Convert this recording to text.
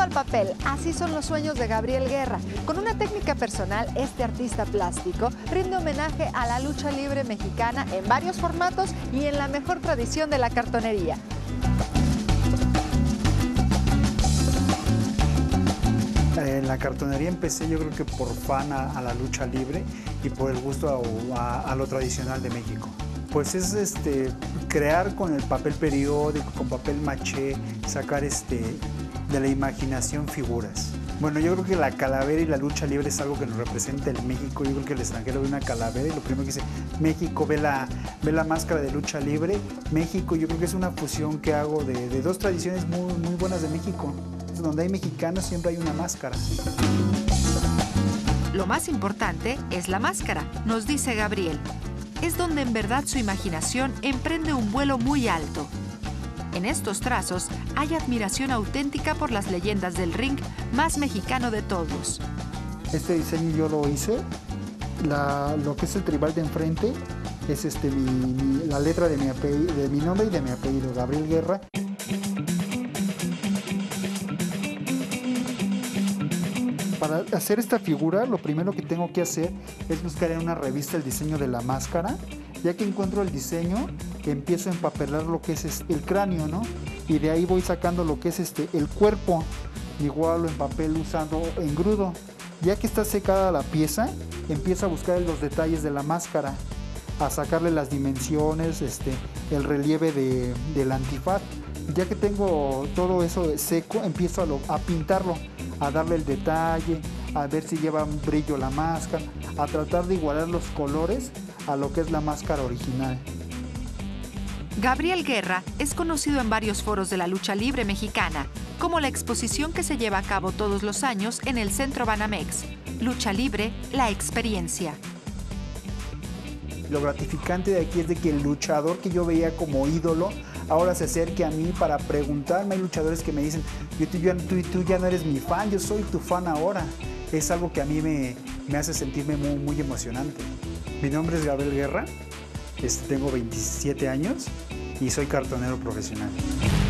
al papel, así son los sueños de Gabriel Guerra. Con una técnica personal, este artista plástico rinde homenaje a la lucha libre mexicana en varios formatos y en la mejor tradición de la cartonería. En la cartonería empecé, yo creo que por fan a la lucha libre y por el gusto a lo tradicional de México. Pues es crear con el papel periódico, con papel maché, sacar de la imaginación figuras. Bueno, yo creo que la calavera y la lucha libre es algo que nos representa en México. Yo creo que el extranjero ve una calavera y lo primero que dice, México, ve la máscara de lucha libre. México, yo creo que es una fusión que hago de dos tradiciones muy buenas de México. Donde hay mexicanos siempre hay una máscara. Lo más importante es la máscara, nos dice Gabriel. Es donde en verdad su imaginación emprende un vuelo muy alto. En estos trazos hay admiración auténtica por las leyendas del ring más mexicano de todos. Este diseño yo lo hice. Lo que es el tribal de enfrente es la letra de mi nombre y de mi apellido, Gabriel Guerra. Para hacer esta figura, lo primero que tengo que hacer es buscar en una revista el diseño de la máscara. Ya que encuentro el diseño, empiezo a empapelar lo que es el cráneo, ¿no? Y de ahí voy sacando lo que es el cuerpo. Igual lo empapelo usando engrudo. Ya que está secada la pieza, empiezo a buscar los detalles de la máscara, a sacarle las dimensiones, el relieve del antifaz. Ya que tengo todo eso seco, empiezo a pintarlo, a darle el detalle, a ver si lleva un brillo la máscara, a tratar de igualar los colores a lo que es la máscara original. Gabriel Guerra es conocido en varios foros de la lucha libre mexicana, como la exposición que se lleva a cabo todos los años en el Centro Banamex, Lucha Libre, la experiencia. Lo gratificante de aquí es de que el luchador que yo veía como ídolo ahora se acerque a mí para preguntarme. Hay luchadores que me dicen, tú ya no eres mi fan, yo soy tu fan ahora. Es algo que a mí me hace sentirme muy emocionante. Mi nombre es Gabriel Guerra, tengo 27 años y soy cartonero profesional.